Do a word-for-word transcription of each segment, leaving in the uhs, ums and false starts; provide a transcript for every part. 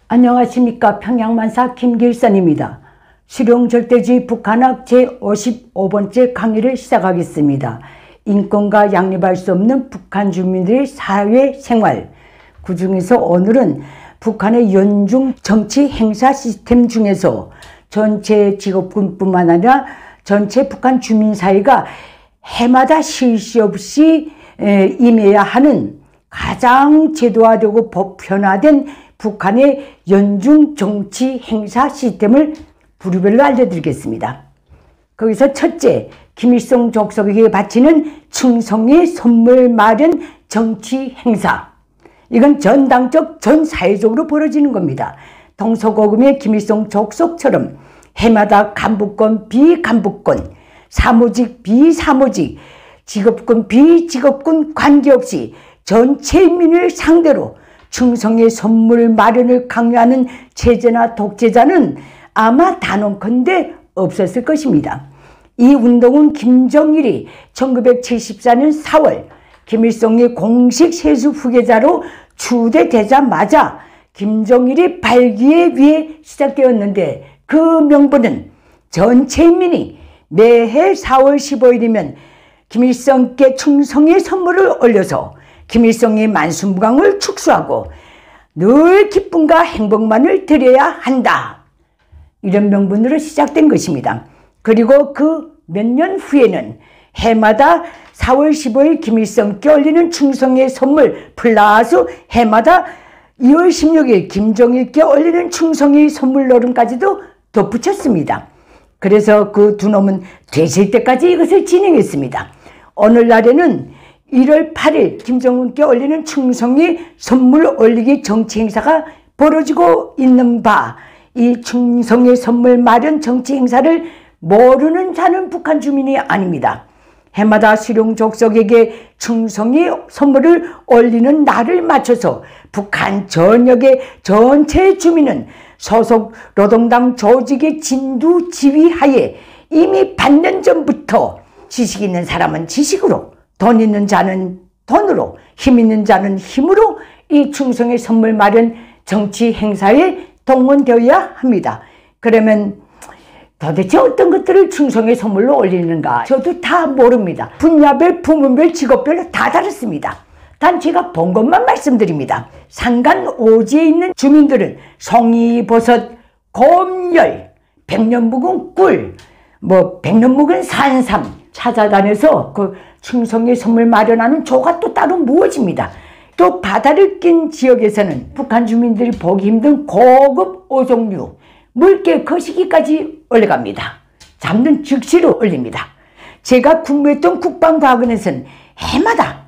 안녕하십니까. 평양만사 김길선입니다. 실용절대주의 북한학 제오십오 번째 강의를 시작하겠습니다. 인권과 양립할 수 없는 북한 주민들의 사회생활, 그 중에서 오늘은 북한의 연중 정치 행사 시스템 중에서 전체 직업군뿐만 아니라 전체 북한 주민사회가 해마다 쉴 새 없이 임해야 하는 가장 제도화되고 보편화된 북한의 연중 정치 행사 시스템을 부류별로 알려드리겠습니다. 거기서 첫째, 김일성 족속에게 바치는 충성의 선물 마련 정치 행사. 이건 전당적, 전사회적으로 벌어지는 겁니다. 동서고금의 김일성 족속처럼 해마다 간부권, 비간부권, 사무직, 비사무직, 직업군, 비직업군 관계없이 전체 인민을 상대로 충성의 선물 마련을 강요하는 체제나 독재자는 아마 단언컨대 없었을 것입니다. 이 운동은 김정일이 천구백칠십사 년 사월 김일성의 공식 세수 후계자로 추대되자마자 김정일이 발기에 위해 시작되었는데, 그 명분은 전체 인민이 매해 사월 십오일이면 김일성께 충성의 선물을 올려서 김일성의 만수무강을 축소하고 늘 기쁨과 행복만을 드려야 한다. 이런 명분으로 시작된 것입니다. 그리고 그 몇 년 후에는 해마다 사월 십오일 김일성께 올리는 충성의 선물 플러스 해마다 이월 십육일 김정일께 올리는 충성의 선물 노름까지도 덧붙였습니다. 그래서 그 두 놈은 되실 때까지 이것을 진행했습니다. 오늘날에는 일월 팔일 김정은께 올리는 충성의 선물 올리기 정치 행사가 벌어지고 있는 바, 이 충성의 선물 마련 정치 행사를 모르는 자는 북한 주민이 아닙니다. 해마다 수령 족속에게 충성의 선물을 올리는 날을 맞춰서 북한 전역의 전체 주민은 소속 노동당 조직의 진두 지휘하에 이미 반년 전부터 지식 있는 사람은 지식으로, 돈 있는 자는 돈으로, 힘 있는 자는 힘으로 이 충성의 선물 마련 정치 행사에 동원되어야 합니다. 그러면 도대체 어떤 것들을 충성의 선물로 올리는가? 저도 다 모릅니다. 분야별, 부문별, 직업별로 다 다릅니다. 단 제가 본 것만 말씀드립니다. 산간 오지에 있는 주민들은 송이버섯, 곰열, 백년묵은 꿀, 뭐 백년묵은 산삼 찾아다녀서 그 충성의 선물 마련하는 조가 또 따로 무엇입니다. 또 바다를 낀 지역에서는 북한 주민들이 보기 힘든 고급 오종류, 물개 거시기까지 올라갑니다. 잡는 즉시로 올립니다. 제가 근무했던 국방과학원에서는 해마다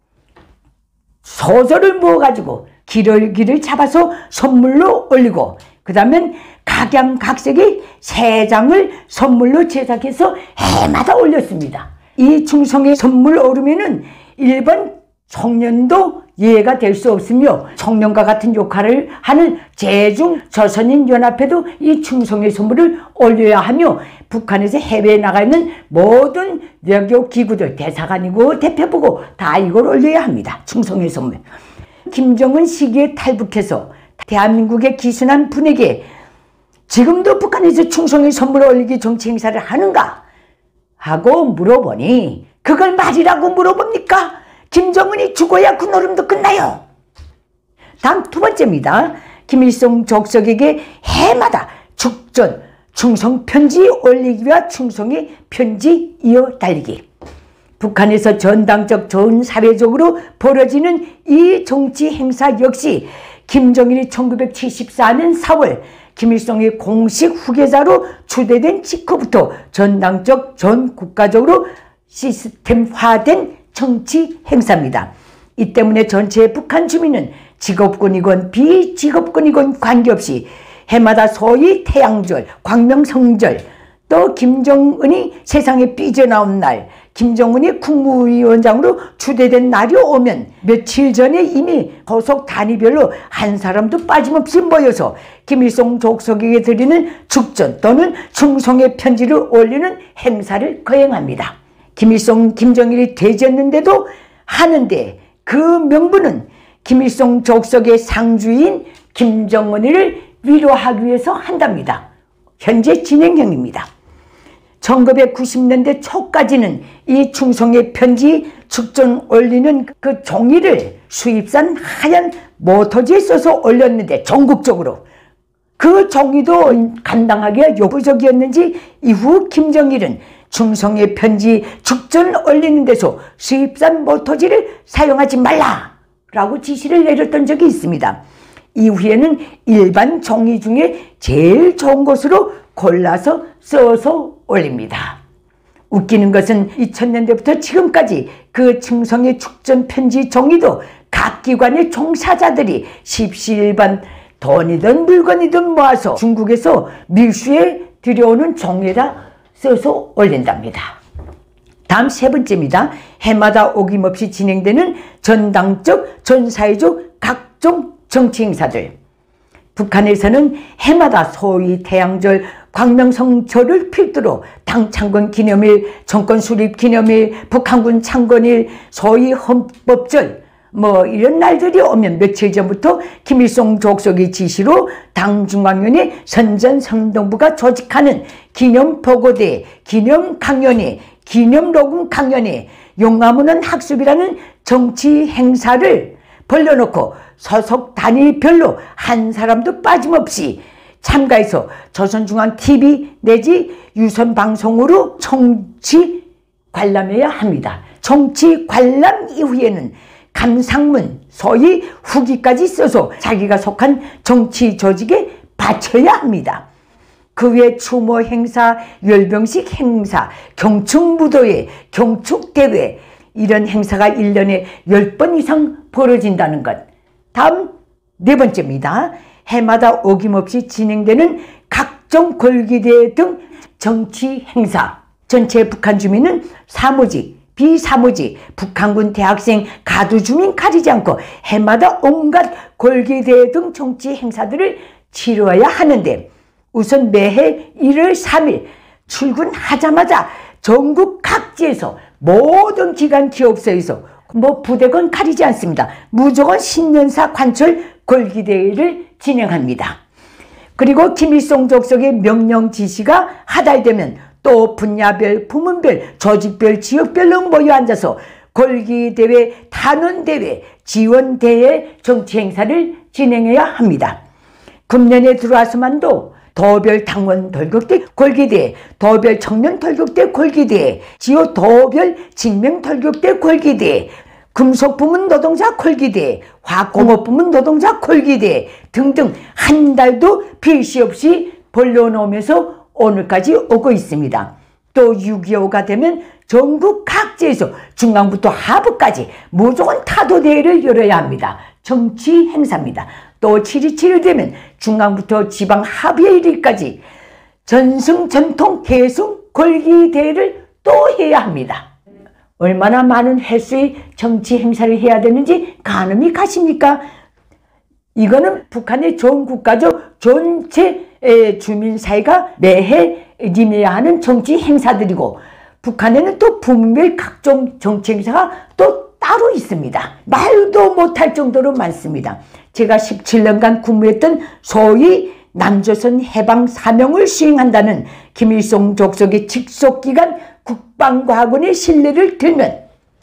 소저를 모아가지고 기러기를 잡아서 선물로 올리고, 그 다음엔 각양각색의 세 장을 선물로 제작해서 해마다 올렸습니다. 이 충성의 선물 오르면은 일본 청년도 이해가 될 수 없으며 청년과 같은 역할을 하는 제중 조선인연합회도 이 충성의 선물을 올려야 하며, 북한에서 해외에 나가 있는 모든 외교 기구들, 대사관이고 대표부고 다 이걸 올려야 합니다. 충성의 선물. 김정은 시기에 탈북해서 대한민국에 기순한 분에게 지금도 북한에서 충성의 선물을 올리기 정치 행사를 하는가 하고 물어보니, 그걸 말이라고 물어봅니까? 김정은이 죽어야 그 노름도 끝나요. 다음 두 번째입니다. 김일성 족속에게 해마다 축전, 충성 편지 올리기와 충성의 편지 이어 달리기. 북한에서 전당적 전사회적으로 벌어지는 이 정치 행사 역시 김정일이 천구백칠십사 년 사월 김일성의 공식 후계자로 추대된 직후부터 전당적 전국가적으로 시스템화된 정치 행사입니다. 이 때문에 전체 북한 주민은 직업군이건 비직업군이건 관계없이 해마다 소위 태양절, 광명성절, 또 김정은이 세상에 삐져나온 날, 김정은이 국무위원장으로 추대된 날이 오면 며칠 전에 이미 소속 단위별로 한 사람도 빠짐없이 모여서 김일성 족속에게 드리는 축전 또는 충성의 편지를 올리는 행사를 거행합니다. 김일성, 김정일이 되졌는데도 하는데, 그 명분은 김일성 족속의 상주인 김정은이를 위로하기 위해서 한답니다. 현재 진행형입니다. 천구백구십 년대 초까지는 이 충성의 편지 축전 올리는 그 종이를 수입산 하얀 모터지에 써서 올렸는데 전국적으로 그 종이도 감당하기가 요구적이었는지 이후 김정일은 충성의 편지 축전 올리는 데서 수입산 모터지를 사용하지 말라라고 지시를 내렸던 적이 있습니다. 이후에는 일반 종이 중에 제일 좋은 것으로 골라서 써서 올립니다. 웃기는 것은 이천 년대부터 지금까지 그 충성의 축전 편지 종이도 각 기관의 종사자들이 십시일반 돈이든 물건이든 모아서 중국에서 밀수에 들여오는 종에다 써서 올린답니다. 다음 세 번째입니다. 해마다 어김없이 진행되는 전당적, 전사회적 각종 정치 행사들. 북한에서는 해마다 소위 태양절, 광명성철을 필두로 당 창건 기념일, 정권 수립 기념일, 북한군 창건일, 소위 헌법절 뭐 이런 날들이 오면 며칠 전부터 김일성 족속의 지시로 당 중앙위원회 선전성동부가 조직하는 기념보고대, 기념강연회, 기념록음 강연회, 용화문헌 학습이라는 정치 행사를 벌려놓고 소속 단위별로 한 사람도 빠짐없이 참가해서 조선중앙티비 내지 유선방송으로 정치 관람해야 합니다. 정치 관람 이후에는 감상문, 소위 후기까지 써서 자기가 속한 정치 조직에 바쳐야 합니다. 그 외 추모 행사, 열병식 행사, 경축무도회, 경축대회 이런 행사가 일 년에 십 번 이상 벌어진다는 것. 다음 네 번째입니다. 해마다 어김없이 진행되는 각종 골기대 등 정치 행사. 전체 북한 주민은 사무직, 비사무직, 북한군 대학생, 가두주민 가리지 않고 해마다 온갖 골기대 등 정치 행사들을 치러야 하는데 우선 매해 일월 삼일 출근하자마자 전국 각지에서 모든 기관 기업소에서 뭐 부대건 가리지 않습니다. 무조건 신년사 관철 골기대회를 진행합니다. 그리고 김일성 족속의 명령 지시가 하달되면 또 분야별, 부문별, 조직별, 지역별로 모여 앉아서 골기대회, 탄원대회, 지원대회 정치 행사를 진행해야 합니다. 금년에 들어와서만도 도별 당원 돌격대 골기대회, 도별 청년 돌격대 골기대회, 지요 도별 직명 돌격대 골기대회, 금속부문 노동자 골기대회, 화공업부문 노동자 골기대회 등등 한 달도 필시 없이 벌려놓으면서 오늘까지 오고 있습니다. 또 육이오가 되면 전국 각지에서 중앙부터 하부까지 무조건 타도대회를 열어야 합니다. 정치 행사입니다. 또 칠이칠이 되면 중앙부터 지방 하부에 이르기까지 전승 전통 계승 골기대회를 또 해야 합니다. 얼마나 많은 횟수의 정치 행사를 해야 되는지 가늠이 가십니까? 이거는 북한의 전 국가적 전체 주민사회가 매해 임해야 하는 정치 행사들이고 북한에는 또 부문별 각종 정치 행사가 또 따로 있습니다. 말도 못할 정도로 많습니다. 제가 십칠 년간 근무했던 소위 남조선 해방 사명을 수행한다는 김일성 족속의 직속기관 국방과학원의 신뢰를 들면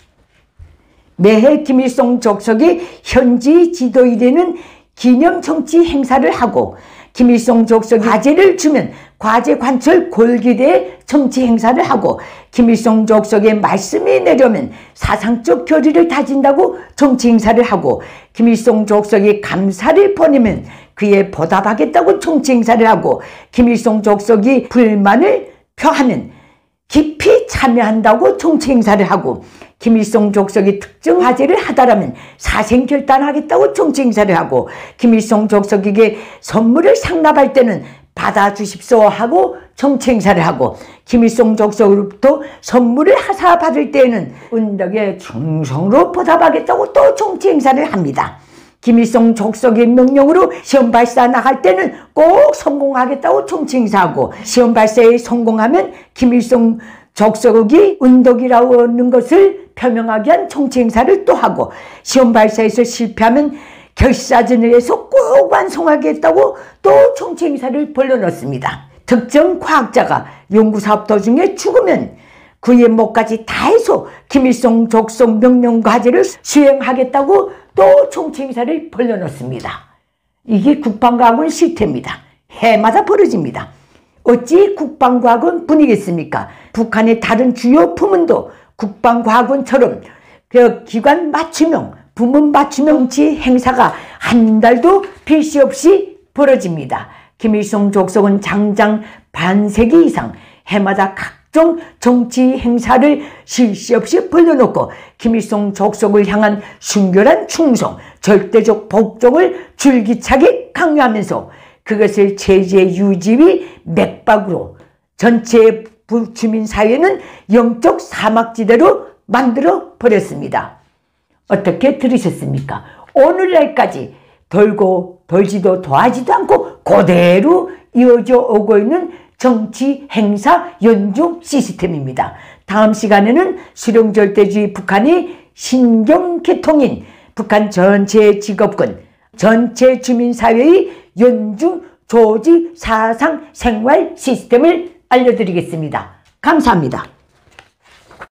매해 김일성 족속의 현지 지도일에는 기념 정치 행사를 하고 김일성 족속이 과제를 주면 과제 관철 골기대 정치 행사를 하고 김일성 족속의 말씀이 내려면 사상적 교리를 다진다고 정치 행사를 하고 김일성 족속이 감사를 보내면 그에 보답하겠다고 정치 행사를 하고 김일성 족속이 불만을 표하면 깊이 참여한다고 정치 행사를 하고 김일성 족속이 특정 과제를 하다라면 사생결단하겠다고 정치 행사를 하고 김일성 족속에게 선물을 상납할 때는 받아주십시오 하고 정치 행사를 하고 김일성 족속으로부터 선물을 하사 받을 때에는 은덕에 충성으로 보답하겠다고 또 정치 행사를 합니다. 김일성 족속의 명령으로 시험 발사 나갈 때는 꼭 성공하겠다고 정치 행사하고 시험 발사에 성공하면 김일성 족속이 은덕이라는 것을 표명하기 위한 정치 행사를 또 하고 시험 발사에서 실패하면 결사전을 해서 꼭 완성하겠다고 또 총체행사를 벌려놓습니다. 특정 과학자가 연구사업 도중에 죽으면 그의 몫까지 다 해서 김일성 족속 명령과제를 수행하겠다고 또 총체행사를 벌려놓습니다. 이게 국방과학원 실태입니다. 해마다 벌어집니다. 어찌 국방과학원 분이겠습니까? 북한의 다른 주요 부문도 국방과학원처럼 그 기관 맞춤형, 부문 맞춤형치 행사가 한 달도 필시 없이 벌어집니다. 김일성 족속은 장장 반세기 이상 해마다 각종 정치 행사를 실시 없이 벌려놓고 김일성 족속을 향한 순결한 충성, 절대적 복종을 줄기차게 강요하면서 그것을 체제 유지의 맥박으로 전체 주민사회는 영적 사막지대로 만들어 버렸습니다. 어떻게 들으셨습니까? 오늘날까지 돌고 돌지도 도하지도 않고 그대로 이어져 오고 있는 정치 행사 연중 시스템입니다. 다음 시간에는 수령절대주의 북한의 신경계통인 북한 전체 직업군, 전체 주민사회의 연중 조직 사상 생활 시스템을 알려드리겠습니다. 감사합니다.